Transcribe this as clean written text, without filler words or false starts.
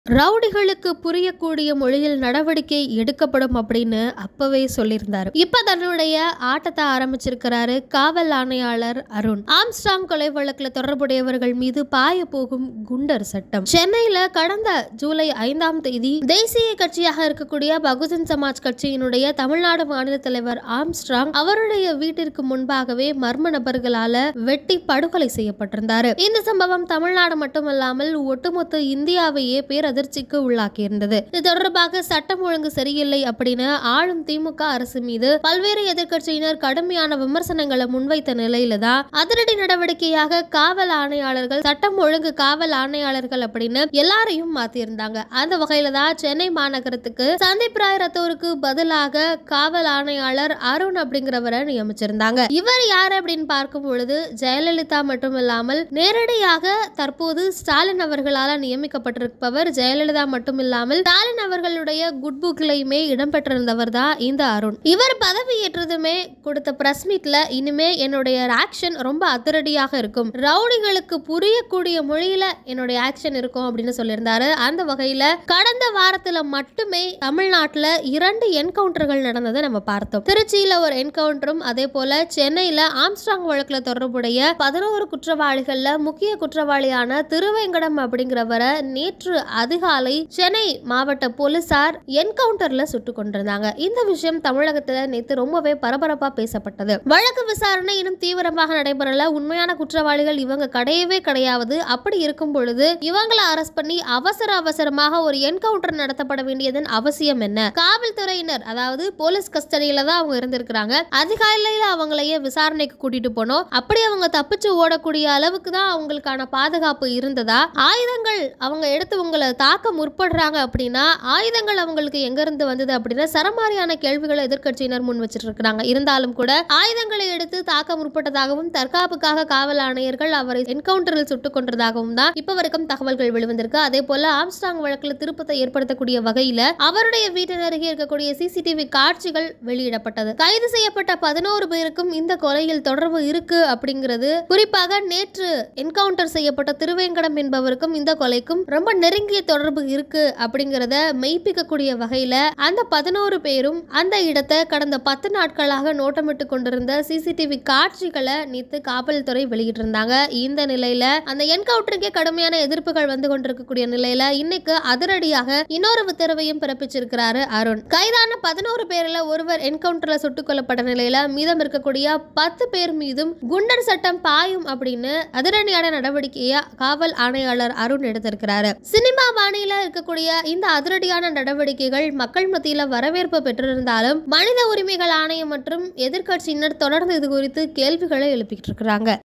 ரவுடிகளுக்கு புரியக்கூடிய மொழியில் நடவடிக்கை எடுக்கப்படும் அப்படின்னு அப்பவே சொல்லியிருந்தாரு. இப்ப தன்னுடைய ஆட்டத்தை ஆரம்பிச்சிருக்கிறாரு காவல் ஆணையாளர் அருண். ஆம்ஸ்ட்ராங் கொலை வழக்குல தொடர்புடையவர்கள் மீது பாய போகும் குண்டர் சட்டம். சென்னையில கடந்த ஜூலை 5ஆம் தேதி தேசிய கட்சியாக இருக்கக்கூடிய பகுஜன் சமாஜ் கட்சியினுடைய தமிழ்நாடு மாநில தலைவர் ஆம்ஸ்ட்ராங் அவருடைய வீட்டிற்கு முன்பாகவே மர்ம நபர்களால வெட்டி படுகொலை செய்யப்பட்டிருந்தாரு. இந்த சம்பவம் தமிழ்நாடு மட்டுமல்லாமல் ஒட்டுமொத்த இந்தியாவையே அதிர்ச்சிக்கு உள்ளாக்கி இருந்தது. இது தொடர்பாக சட்டம் ஒழுங்கு சரியில்லை அப்படின்னு ஆளும் திமுக அரசு மீது பல்வேறு எதிர்க்கட்சியினர் கடுமையான விமர்சனங்களை முன்வைத்த நிலையில தான் அதிரடி நடவடிக்கையாக காவல் ஆணையாளர்கள், சட்டம் ஒழுங்கு காவல் ஆணையாளர்கள் அப்படின்னு எல்லாரையும் மாத்திருந்தாங்க. அந்த வகையில தான் சென்னை மாநகரத்துக்கு சந்தீப் ராய் ரத்தோருக்கு பதிலாக காவல் ஆணையாளர் அருண் அப்படிங்கிறவரை நியமிச்சிருந்தாங்க. இவர் யார் அப்படின்னு பார்க்கும் பொழுது ஜெயலலிதா மட்டுமில்லாமல் நேரடியாக தற்போது ஸ்டாலின் அவர்களால் நியமிக்கப்பட்டிருப்பவர் ஜெயலலிதா மட்டுமில்லாமல் ஸ்டாலின் அவர்களுடைய குட் புக்லையுமே இடம்பெற்றிருந்தவர் தான் இந்த அருண். இவர் பதவி ஏற்றதுமே கொடுத்த பிரஸ் மீட்ல இனிமே என்னுடைய ஆக்ஷன் ரொம்ப அதிரடியாக இருக்கும், ரவுடிகளுக்கு புரியக்கூடிய மொழியில என்னுடைய ஆக்ஷன் இருக்கும் அப்படின்னு சொல்லியிருந்தாரு. அந்த வகையில கடந்த வாரத்துல மட்டுமே தமிழ்நாட்டுல 2 என்கவுண்டர்கள் நடந்ததை நம்ம பார்த்தோம். திருச்சியில ஒரு என்கவுண்டரும், அதே போல சென்னையில ஆம்ஸ்ட்ராங் வழக்குல தொடர்புடைய 11 குற்றவாளிகள்ல முக்கிய குற்றவாளியான திருவேங்கடம் அப்படிங்கிறவரை நேற்று அதிகாலை சென்னை மாவட்ட போலீசார் என்கவுண்டர்ல சுட்டுக் கொண்டிருந்தாங்க. இந்த விஷயம் தமிழகத்துல நேற்று ரொம்பவே பரபரப்பா பேசப்பட்டது. வழக்கு விசாரணை இன்னும் தீவிரமாக நடைபெறல. உண்மையான குற்றவாளிகள் இவங்க கிடையவே கிடையாது. அப்படி இருக்கும் பொழுது இவங்களை அரெஸ்ட் பண்ணி அவசரமாக ஒரு என்கவுண்டர் நடத்தப்பட வேண்டியதன் அவசியம் என்ன? காவல்துறையினர், அதாவது போலீஸ் கஸ்டடியில தான் அவங்க இருந்திருக்கிறாங்க. அதிகாலையில அவங்களையே விசாரணைக்கு கூட்டிட்டு போனோம். அப்படி அவங்க தப்பிச்சு ஓடக்கூடிய அளவுக்கு தான் அவங்களுக்கான பாதுகாப்பு இருந்ததா? ஆயுதங்கள் அவங்க எடுத்து உங்களை தாக்க முற்படுறாங்க அப்படின்னா ஆயுதங்கள் அவங்களுக்கு எங்க இருந்து வந்தது அப்படின்னா சரமாரியான கேள்விகளை எதிர்க்கட்சியினர் முன் வச்சிட்டு இருக்காங்க. இருந்தாலும் கூட ஆயுதங்களை எடுத்து தாக்க முற்பட்டதாகவும் தற்காப்புக்காக காவல் ஆணையர்கள் அவரை என்கவுண்டரில் சுட்டுக் கொண்டதாகவும் தான் இப்ப வரைக்கும் தகவல்கள் வெளிவந்திருக்கு. அதே போல ஆம்ஸ்ட்ராங் வழக்கில் திருப்பத்தை ஏற்படுத்தக்கூடிய வகையில அவருடைய வீட்டின் அருகே இருக்கக்கூடிய சிசிடிவி காட்சிகள் வெளியிடப்பட்டது. கைது செய்யப்பட்ட 11 பேருக்கும் இந்த கொலையில் தொடர்பு இருக்கு அப்படிங்கிறது, குறிப்பாக நேற்று என்கவுண்டர் செய்யப்பட்ட திருவேங்கடம் என்பவருக்கும் இந்த கொலைக்கும் ரொம்ப நெருங்கிய தொடர்பு இருக்கு அப்படிங்கறத மெய்ப்பிக்கக்கூடிய வகையில அந்த 11 பேரும் அந்த இடத்தை கடந்த 10 நாட்களாக நோட்டமிட்டு கொண்டிருந்த சிசிடிவி காட்சிகளை நேற்று காவல்துறை வெளியிட்டிருந்தாங்க. இந்த நிலையில அந்த என்கவுண்டருக்கே கடுமையான எதிர்ப்புகள் வந்து கொண்டிருக்கக்கூடிய நிலையில இன்னைக்கு அதிரடியாக இன்னொரு உத்தரவையும் பிறப்பிச்சிருக்கிறாரு அருண். கைதான 11 பேர்ல ஒருவர் என்கவுண்டர்ல சுட்டுக் கொல்லப்பட்ட நிலையில மீதம் இருக்கக்கூடிய 10 பேர் மீதும் குண்டர் சட்டம் பாயும் அப்படின்னு அதிரடியான நடவடிக்கையை காவல் ஆணையாளர் அருண் எடுத்திருக்கிறாரு. சினிமா பாணியில இருக்கக்கூடிய இந்த அதிரடியான நடவடிக்கைகள் மக்கள் மத்தியில வரவேற்பு பெற்றிருந்தாலும் மனித உரிமைகள் ஆணையம் மற்றும் எதிர்க்கட்சியினர் தொடர்ந்து இது குறித்து கேள்விகளை எழுப்பிட்டு இருக்காங்க.